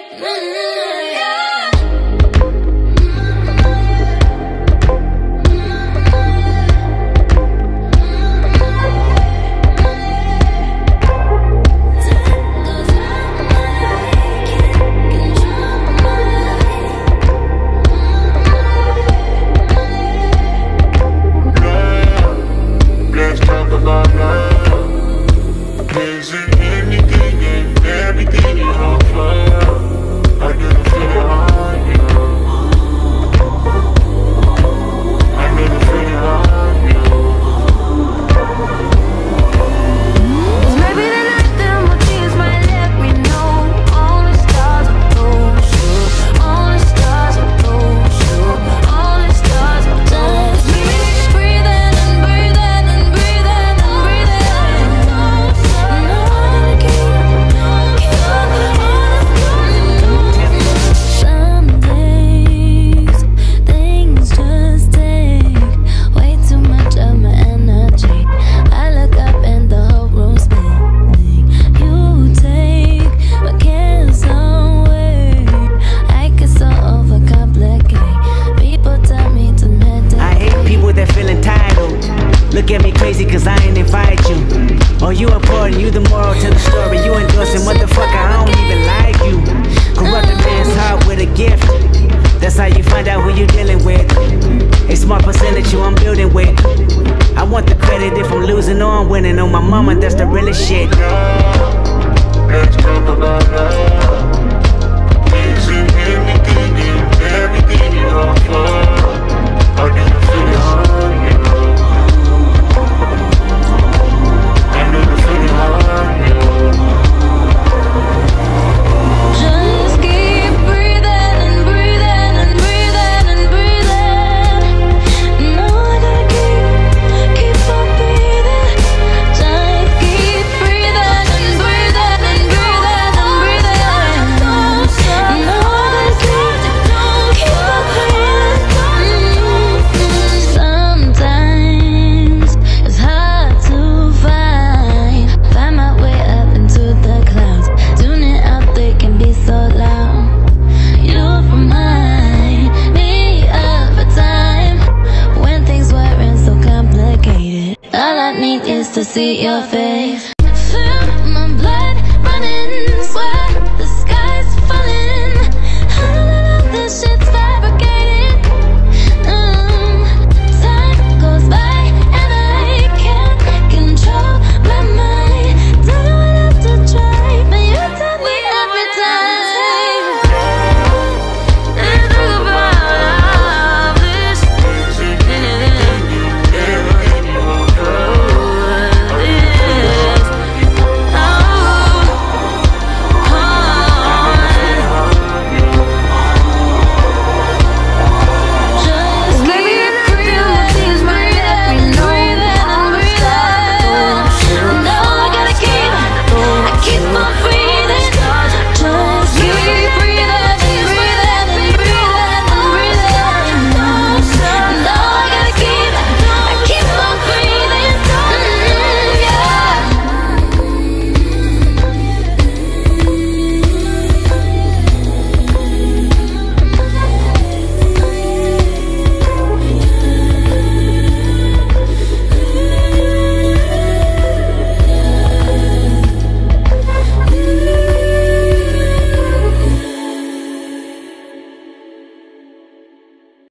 Look at me crazy cause I ain't invite you. Oh, you important, you the moral to the story. You endorsing, motherfucker, I don't even like you. Corrupt a man's heart with a gift. That's how you find out who you dealing with. A smart percentage you I'm building with. I want the credit if I'm losing or I'm winning. On my mama, that's the realest shit. Let's talk about love. Is it anything and everything you offer? Or do you feel it hard, you know? I know you feel it hard, you know. Just keep breathing and breathing and breathing and breathing. No, I gotta keep on breathing. Just keep breathing and breathing and breathing and breathing. No, I gotta keep on breathing. Sometimes it's hard to find my way up into the clouds. Tuning out, they can be so loud. You remind me of a time when things weren't so complicated. All I need is to see your face.